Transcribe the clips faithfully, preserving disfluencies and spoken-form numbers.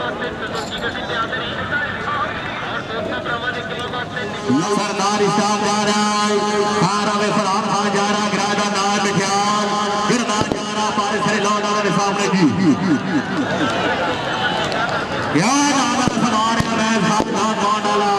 सरदार इस्लाम जा रहा है, हारावे फरहान खान जा रहा है, गिरादा नाल बिख्याल गिरदार जा रहा पारिस से लौट आ रहे सामने जी क्या नाम है सवार है मैं सावधान कौन डाला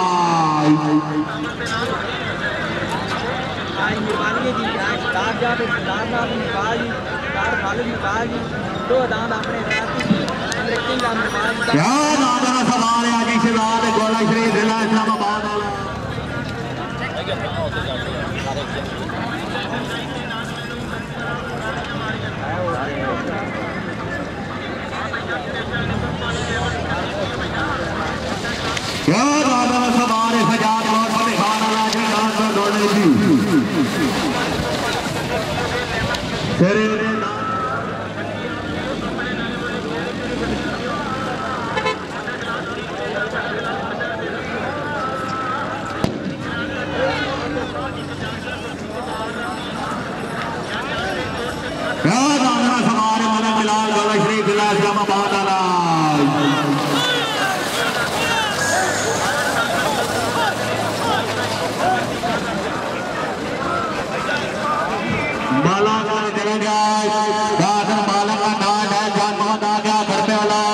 आज निकालिए जी आज दाद जाके दाद नाम निकाली दाद खाली निकाली दो दाद अपने राती अंग्रेजी का निकाल क्या नाम है सवार है अजी शिवाल गोला श्री जिला इस्लामाबाद वाला क्या नाम है सवार है सजाद और फतेह खान वाला जी डांस पर दौड़ने की तेरे इस्लामाबाद वाला माला का चला गया दादर माला का नाम है जान मोहम्मद आ गया घर पे वाला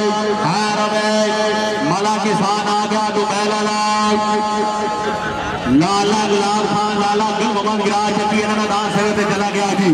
माला किसान आ गया दुबैल वाला लाला गुलाब खान लाला गुल मोहम्मद गिराज चकी इन्होंने दान सेवे पे चला गया जी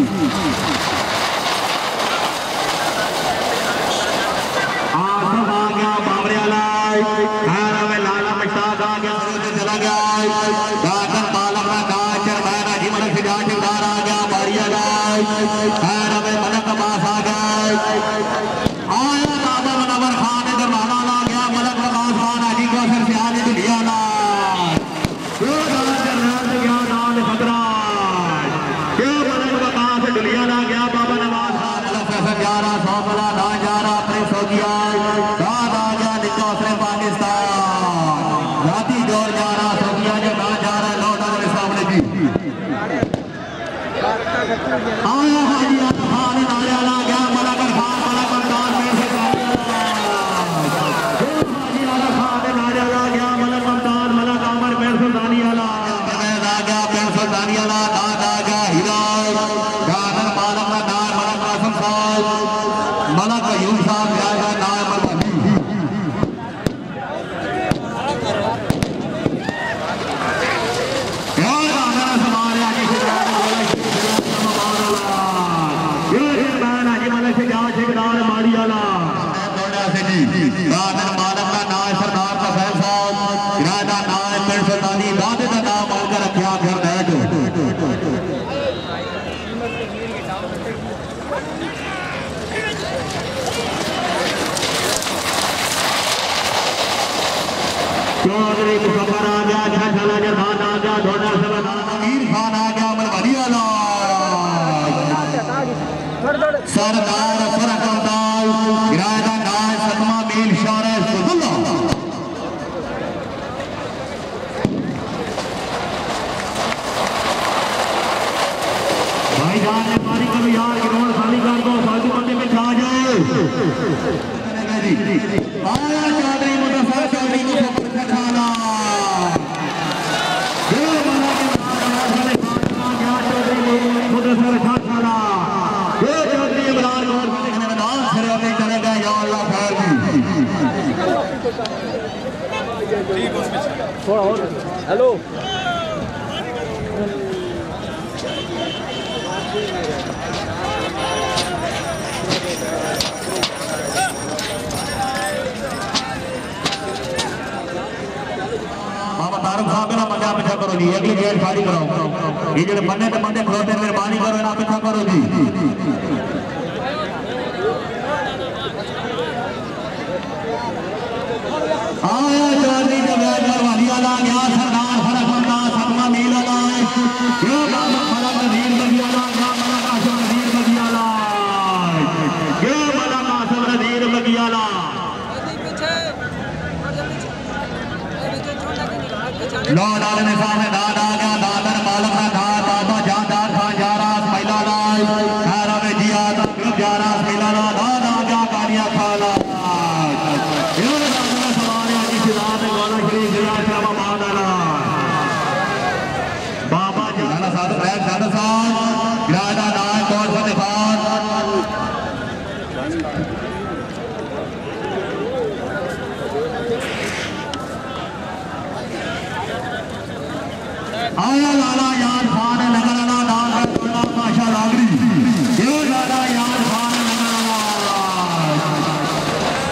लाला मुश्ताक आ गया चला गया दादर बालक का गाज चरमैना जी मलक से गाज ठेकेदार आ गया बारिया गाज मलक अब्बास आ गया आया बाबा मनवर खान इधर माला आ गया मलक अब्बास खान हाजी को सर से आने दुनिया ला क्यों नाम खतरा क्यों मलक अब्बास दुनिया ला गया बाबा नवाज खान फैसल जा रहा सौ वाला ना जा रहा अपने सौदिया दाद आ गया निकोसरे पाकिस्तान राती जोर जा रहा सौदिया जो ना जा रहा लौट आ रहे सामने जी आया हाजी खान नाले वाला गया मलाकर खान मलाकर खान में से हाजी वाला खान नाले वाला गया मलक ममतान मलक अमर पैर सुल्तानी वाला परवेज आ गया पैर सुल्तानी वाला दाद आ गया हीरा गादर मालक का नाम मलक कासिम साहब मलक अयूब साहब आया नाम सरदार का फैल साहब किराएदार नाम पेड़ सुल्तानी दादे का नाम आकर रखा फिर बैठ चौधरी मुसफर आ गया छाला जहान आ गया धोना अमीर खान आ गया मलवानी वाला सरदार फरक अब्दाल किराएदार नाम सतमा मील शारा सुबुल्ला भाईजान ने पारी करो यार ग्राउंड खाली कर दो फालतू बंदे पे छा जाए आया चौधरी मुसफर चौधरी मुसफर खाना मुसफर खाना हेलो बाबा तारुक साहब ना मजा पीछा करो जी अगली गेट खाली कराओ ये जो बंदे तो बंदे खड़ोते मेहरबानी करो ना पीछा करो जी आया चौधरी जब वाली वाला गया सरदार फरक बंदा सतमा मील वाला ये बाबा फरक नजीर बगी वाला गया मलक आसम नजीर बगी वाला ये मलक आसम नजीर बगी वाला लो डालने सामने दाद आ गया दादर मालक का दाद बाबा जानदार खान जा रहा महिला लाल खैरा में जिया तक जा रहा महिला लाल दाद आ गया कानिया खाला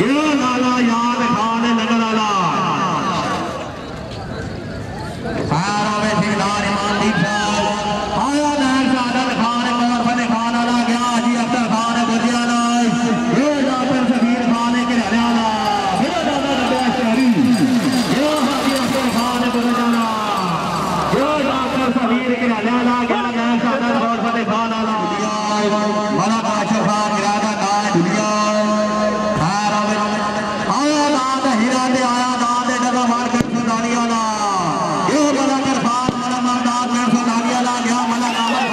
ये लाला याद खान नगर वाला सारा में ठेकेदार इमानदीप साहब आया नैन सादत खान और फतेह खान वाला गया जी अख्तर खान बुधियाला ये डॉक्टर सफीर खान के रहने वाला मेरा दादा नबी शहरी ये हाजी अख्तर खान बुधियाला ये डॉक्टर सफीर के रहने वाला गया नैन सादत और फतेह खान वाला बड़ा बादशाह खान गिरादा नाम दुनिया सारा में आया दाद हीरा दे आया दाद डगा मार कर सुनानी वाला ये बड़ा कर खान बड़ा मर्दार में सुनानी वाला गया मला कामर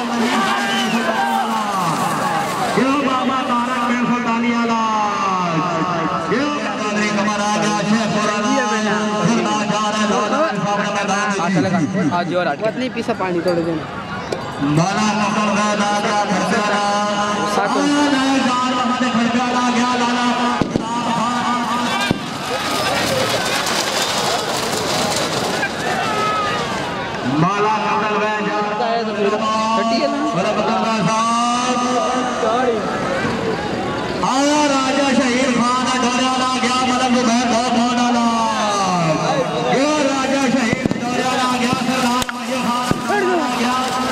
ये बाबा तारक में सुनानी वाला ये कादरी कमर आ गया शेख पुराना जिंदा जा रहा है सामने मैदान आज जोर हट नहीं पीसा पानी तोड़ देना बाला नकल का दादा खर्चाला साको नए जान हमारे खर्चाला गया लाला बाला नकल का जाता है तो छठी है ना बड़ा बड़ा साहब आया राजा शहीद खान डोरियाला गया मतलब मैं बहुत बहुत डाला ये राजा शहीद डोरियाला गया सरदार मजे खान गया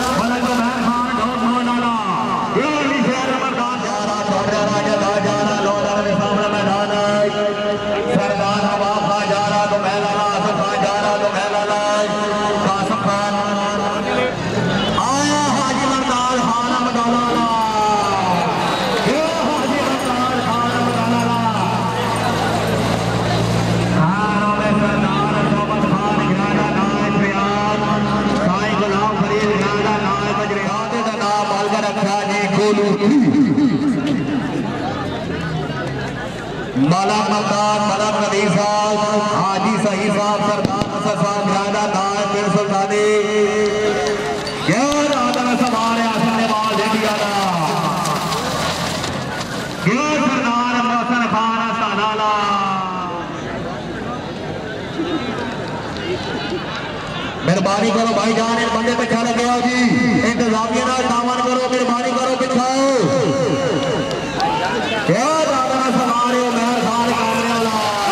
माला मल्दार माला प्रदीप साहब हाजी सही साहब सरदार असद साहब राजा नायक बिन सुल्तानी ये राजा समारे आसन ने बाल दे दिया था ये सरदार मोहसन खान सालाला मेहरबानी करो भाईजान इन बंदे पे चल गया जी इंतजामिया ना दामन करो मेहरबानी करो बिठाओ क्या दादा समारे मेहर खान कामरे वाला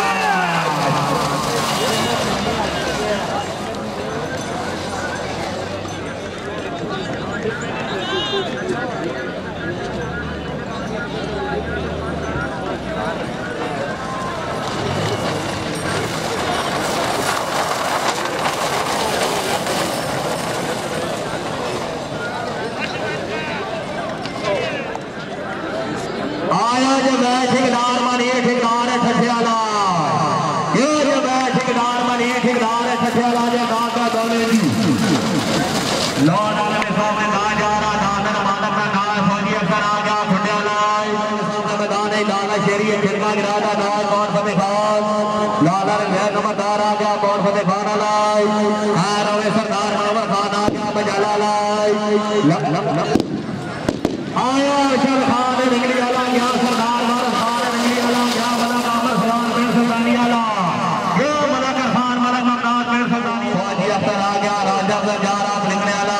आया जब ठेकेदार मानी ठेकेदार है ठठियाला ये जब ठेकेदार मानी ठेकेदार है ठठियाला जो गांव का दौले जी लौट आने में सौ में कहा जा रहा दादन मालक का कहा फौजी अफसर आ गया ठठियाला सामने मैदान है लाला शेरी है खिलवा गिरादा नाल कौन फतेह खान लाला ने मैं नंबरदार आ गया कौन फतेह खान लाई है रवे सरदार मनोवर खान आ गया बजाला लाई लप लप लप आया अरशद खान रंगली वाला गया सरदार भारत खान रंगली वाला गया बना कामर सलाम बिन सुल्तानी वाला ये मलक खान मलक ममदाद बिन सुल्तानी फौजी अफसर आ गया राजा अफसर जा रहा रंगली वाला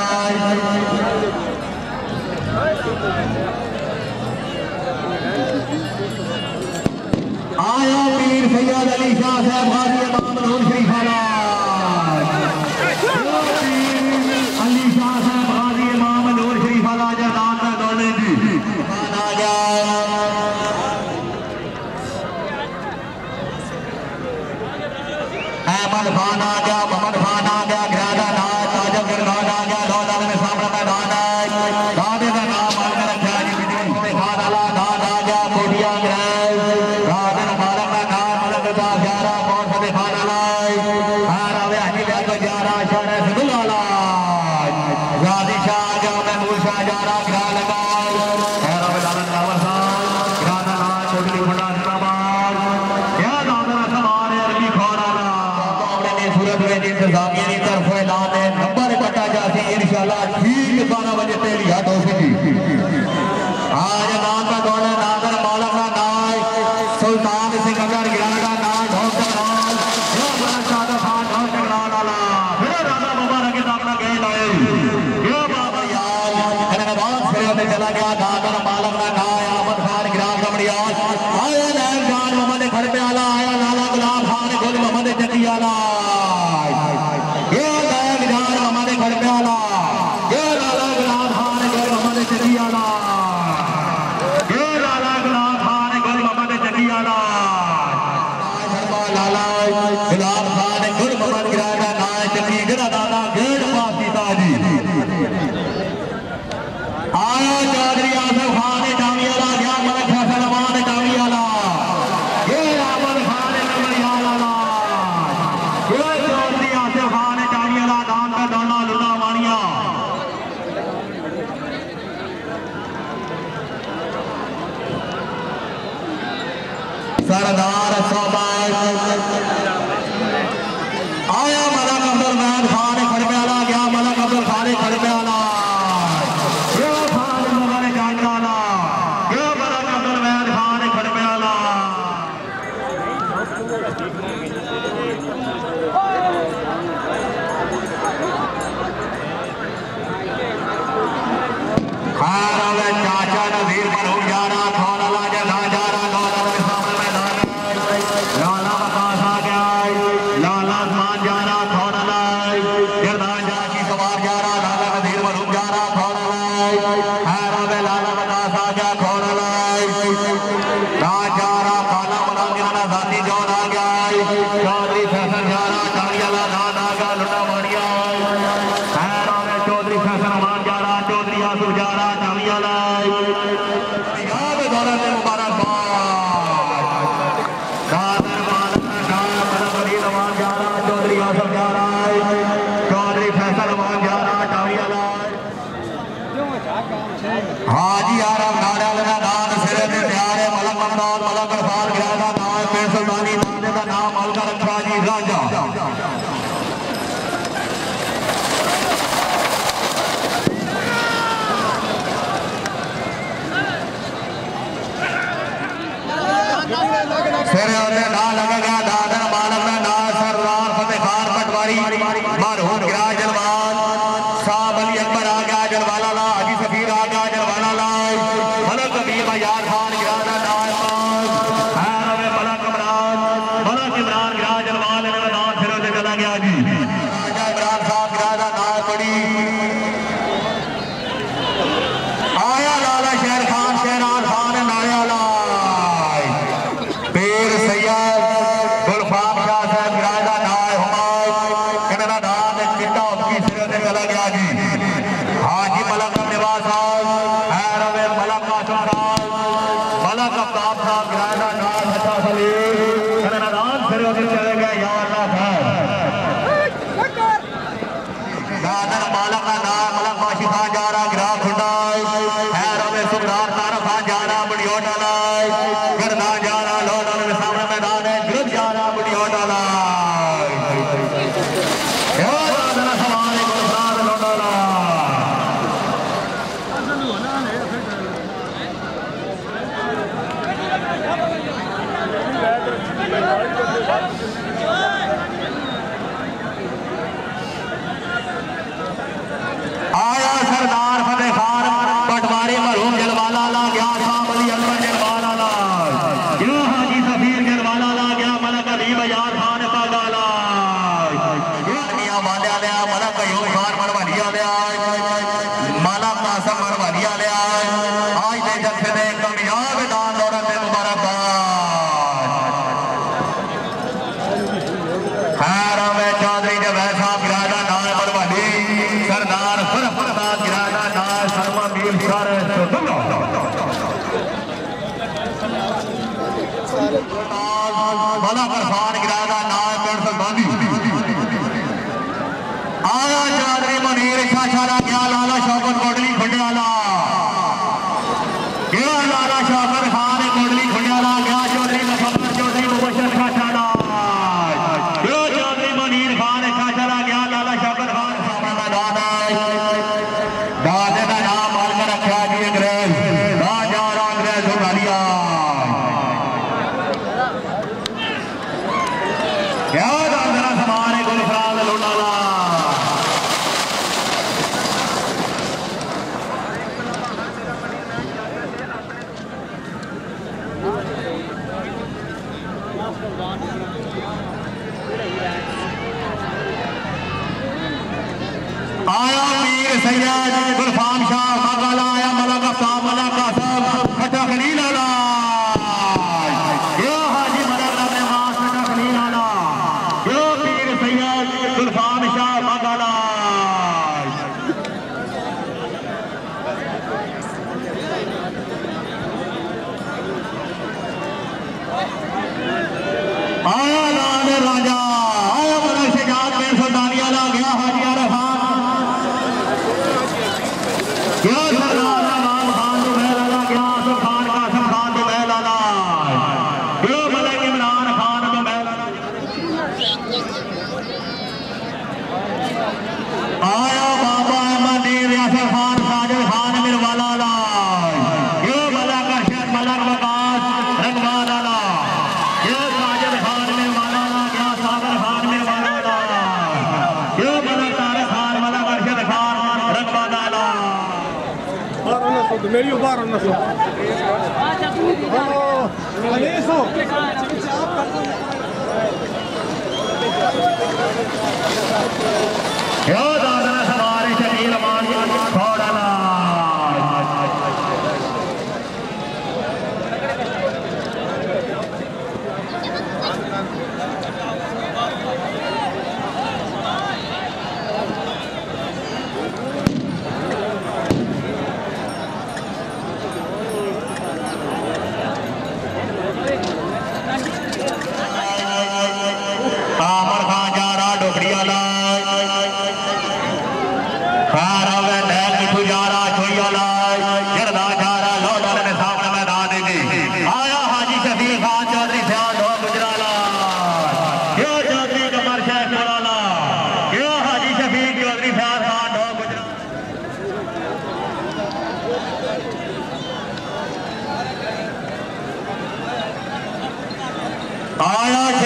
आया पीर सैयद अली शाह साहब गाजी इमाम नूर शरीफ वाला अली शाह साहब गाजी इमाम नूर शरीफ वाला जनाब का दौले जी आ गया अहमद खान आ गया मोहम्मद खान आ गया गिरादा नाज ताजब गिरनाज आ गया दौला में सामने मैदान है दादे का नाम मान कर रखा जी बिजली में खान वाला दाद आ गया कोटिया ग्रह राजन मालक का नाम अलग का ग्यारह कौन फतेह खान वाला है रावे हनी बैग को ग्यारह शहर से दुलाला गाजी शाह आ गया महमूद शाह जा रहा ग्रह लगा रावे दादा रावर साहब गिरादा नाज कोटली मुंडा जिंदाबाद क्या दादा समारे अरबी खोराना अपने ने सूरत में इंतजामिया की तरफ ऐलान है नंबर कटा जाती इंशाल्लाह ठीक बारह बजे ते लिया तो सी आज नाम का दौड़ा नागर मालक का नाय सुल्तान सिंह अगर गिरादा नाय ढोकर नाल ये बड़ा सादा खान ढोकर नाल वाला फिर राजा मुबारक के अपना गए लाए ये बाबा यार मैंने बहुत फिर में चला गया नागर मालक का नाय अहमद खान गिरा कमड़िया आया नाय जान गुलाब खान गुड़ मोहम्मद गिराया नाय चकी गिरा दादा गेट पास कीता जी आया चौधरी आसफ खान टांगी वाला गया मलक फैसल मान टांगी वाला ये अहमद खान नंबर वाला ये चौधरी आसफ खान टांगी वाला दान का दाना लुना मानिया सरदार सोबाज आया मलक अब्दुल मैद खान खड़बे वाला गया मलक अब्दुल खान खड़बे वाला ये खान मगर जाने वाला ये मलक अब्दुल मैद खान खड़बे वाला खैर अब चाचा नजीर पर हो जा रहा थोड़ा लाजा ना जा रहा लाला के सामने मैदान लाला बकास आ गया लाला मान जा रहा थोड़ा लाई गिरदान जा की सवार जा रहा लाला नजीर पर हो जा रहा थोड़ा लाई खैर अब लाला बकास आ गया थोड़ा लाई ना जा रहा काला बना गिरना जाती जोन आ गया चौधरी फैसल जा रहा डालिया ला ना ना गा लुटा मारिया खैर अब चौधरी फैसल मान जा रहा चौधरी आंसू जा रहा डालिया ला याद दौलत मुबारकबाद दादर मालक का बड़ा बड़ी नवाज जा रहा चौधरी आसफ जा रहा चौधरी फैसल मान जा रहा डालिया ला हाजी आराम नाड़ा लगा नाम सिरे पे प्यार है मलक मंदौर मलक अरफान गिरा का नाम पेड़ सुल्तानी नाम का नाम अलका रखा जी राजा सिरे होते ना लगेगा दादर मालक का नाम सरदार फतेह खान पटवारी मरहूम गिरा जलवान साहब अली अकबर आ गया जलवाला ला हाजी सफीर आ गया जलवाला ला मलक कबीर यार खान गिरा का नाम है मलक इमरान मलक इमरान गिरा जलवाल ने नाम फिर होते चला गया जी राजा इमरान साहब गिरा का नाम पड़ी आया लाला शेर खान शेरान खान नायाला पीर सैयद गुलफाम शाह साहब गिरा का नाम हुमायूं कन्ना नाम चिट्टा उसकी सिर से चला गया जी हाजी मलक निवास साहब हैरवे मलक आसफ साहब मलक अफ्ताब साहब गिरा का नाम अच्छा सलीम कन्ना नाम सिर से चले गए या अल्लाह साहब दादर मालक का नाम मलक बाशी खान जा रहा गिरा खुंडाई हैरवे सुबदार तारफ खान जा रहा बड़ी होटल गर्दा जा रहा लोडल में सामने मैदान है गिरद जा रहा बड़ी होटल सवाल गुलफराद लोडला आया सरदार फतेह खान पटवारी मरहूम जलवाला ला गया साहब अली अकबर जलवाला ला गया हाजी सफीर जलवाला ला गया मलक अलीम यार खान पागाला गया वाले आया मलक अयूब खान मरवालिया ले आए मलक आसम मरवालिया ले आए आज दे जलसे में कामयाब दान दौलत मुबारकबाद खैर में चौधरी जवैद साहब गिरादा नाम मरवाली सरदार फरफ फरदाद गिरादा नाम शर्मा मीर सर मलक अरफान गिरादा नाम पेड़ सुल्तानी आया चौधरी मुनीर शाशारा गया लाला शौकत कोटली खुंडियाला गया लाला शौकत खान कोटली खुंडियाला गया चौधरी मुफद्दल चौधरी मुबशर शाशारा गया चौधरी मुनीर खान शाशारा गया लाला शौकत खान सामने मैदान दादे का नाम मालका रखा जी अंग्रेज ना जा रहा अंग्रेज हो गालिया क्या दादरा समान है गुलफराद लोटाला आया पीर सैयद गुलफाम शाह मगला आया मलक अफ्ताब मलक आसफ खट्टा खलील आला या हाजी मलक अपने वास खट्टा खलील आला आया लाल राजा आया बड़ा शजात में सुल्तानिया ला गया हाजी अरफान क्या सरदार इमाम खान तो महला ला गया सुल्तान कासिम खान तो महला ला क्यों मलिक इमरान खान तो महला आया बाबा अहमद यासर खान साजिद खान मिरवाला ला क्यों मलक अरशद मलक वकास रंगवान ला क्यों साजिद खान मिरवाला ला क्या सागर खान मिरवाला ला क्यों मलक तारिक खान मलक अरशद खान रंगवान ला मेरी उबार नसो अलीसो क्यों दादा सवार शकील मान थोड़ा ला आमर खान जा रहा डोकरिया ला कार आवे नैल मिठू जा रहा छोइया ला जरदा जा रहा लौडा ने सामने मैदान देंगे आया हाजी शफीक खान चौधरी सियाल ढो गुजराला क्यों चौधरी कमर शेख बोला क्यों हाजी शफीक चौधरी सियाल खान ढो गुजराला आया